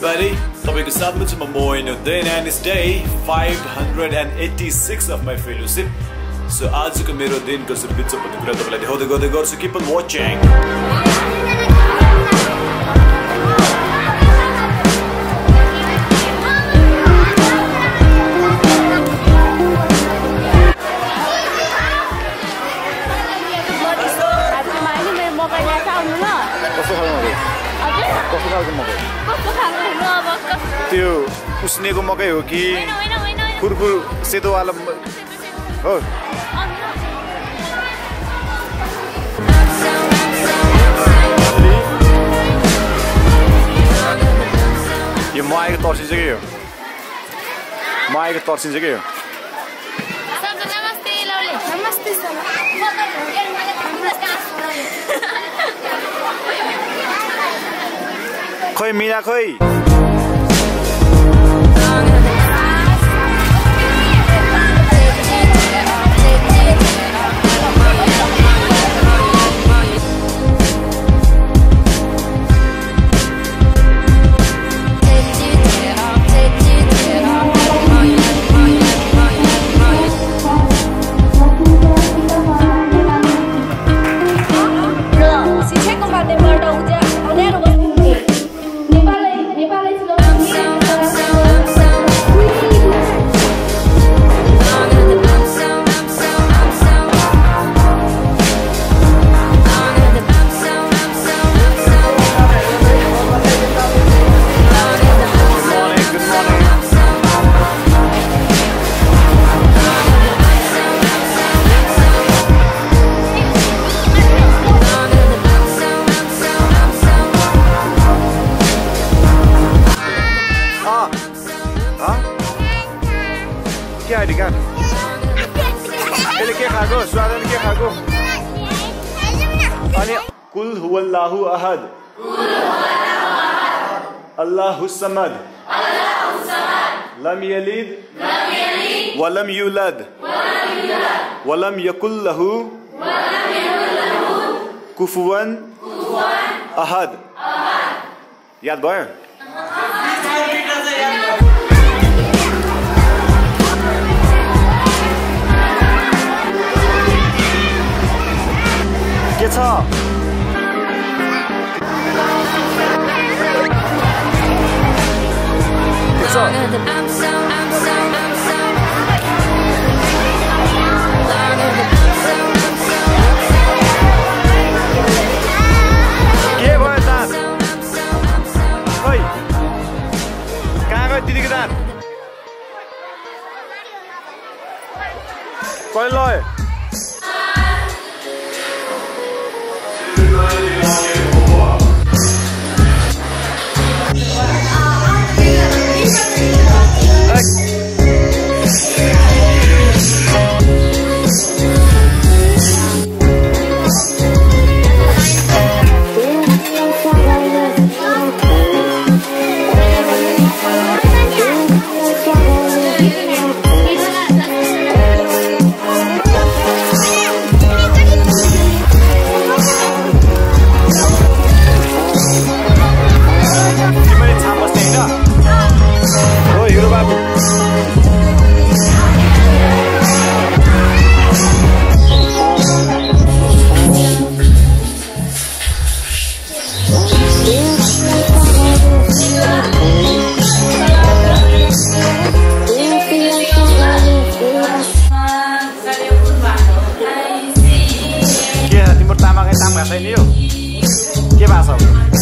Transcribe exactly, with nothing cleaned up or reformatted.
everybody. तपाईँको साथमा छु म Moin Uddin and it's day five hundred eighty-six of my fellowship. So आजको मेरो दिन कसरी बित्छ भन्ने कुरा तपाईलाई देखाउँदै गर्दै गर्छु. Keep on watching. त्यो उसनेको मकै हो कि फुरफुर सेतो वाला हो यो म आएको तर्सिन्छ के हो म आएको तर्सिन्छ के हो खोइ मिना खोइ क्या है क्या ele के खाको स्वादन के खाको अनि कुल हुवल्लाहु अहद अल्लाहुस समद लम यलिद वलम यूलद वलम यकुल लहु कुफुवन अहद याद भयो के छ के छ के भयो दाँत खोइ कहाँ गयो दिदीको दाँत कहिले लयो के भाषा हो